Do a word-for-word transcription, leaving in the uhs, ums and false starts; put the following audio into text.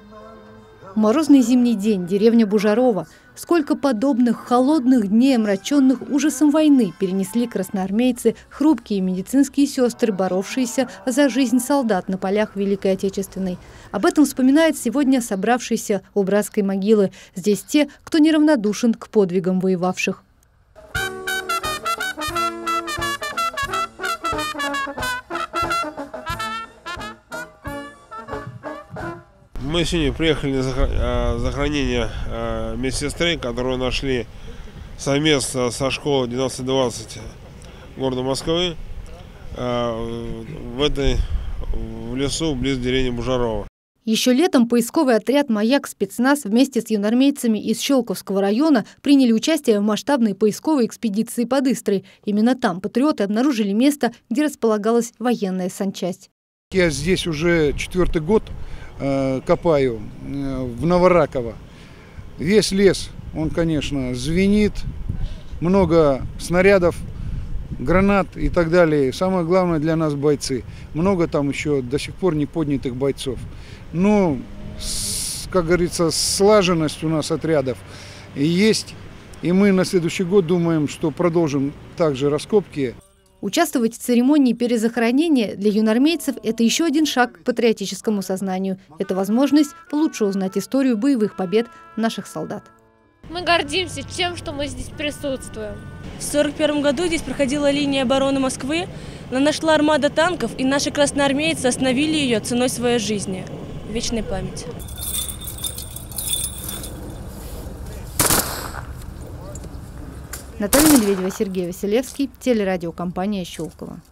Морозный зимний день, деревня Бужарова. Сколько подобных холодных дней, омраченных ужасом войны, перенесли красноармейцы, хрупкие медицинские сестры, боровшиеся за жизнь солдат на полях Великой Отечественной. Об этом вспоминает сегодня собравшийся у братской могилы. Здесь те, кто неравнодушен к подвигам воевавших. Мы сегодня приехали на захоронение медсестры, которую нашли совместно со школой девятнадцать двадцать города Москвы в этой в лесу близ деревни Бужарова. Еще летом поисковый отряд «Маяк» спецназ вместе с юнармейцами из Щелковского района приняли участие в масштабной поисковой экспедиции под Истрой. Именно там патриоты обнаружили место, где располагалась военная санчасть. Я здесь уже четвертый год э, копаю э, в Новораково. Весь лес, он, конечно, звенит, много снарядов, гранат и так далее. Самое главное для нас бойцы. Много там еще до сих пор не поднятых бойцов. Но, с, как говорится, слаженность у нас отрядов есть. И мы на следующий год думаем, что продолжим также раскопки. Участвовать в церемонии перезахоронения для юнармейцев – это еще один шаг к патриотическому сознанию. Это возможность лучше узнать историю боевых побед наших солдат. Мы гордимся тем, что мы здесь присутствуем. В сорок первом году здесь проходила линия обороны Москвы, но нашла армада танков, и наши красноармейцы остановили ее ценой своей жизни. Вечная память. Наталья Медведева, Сергей Василевский, телерадиокомпания «Щелково».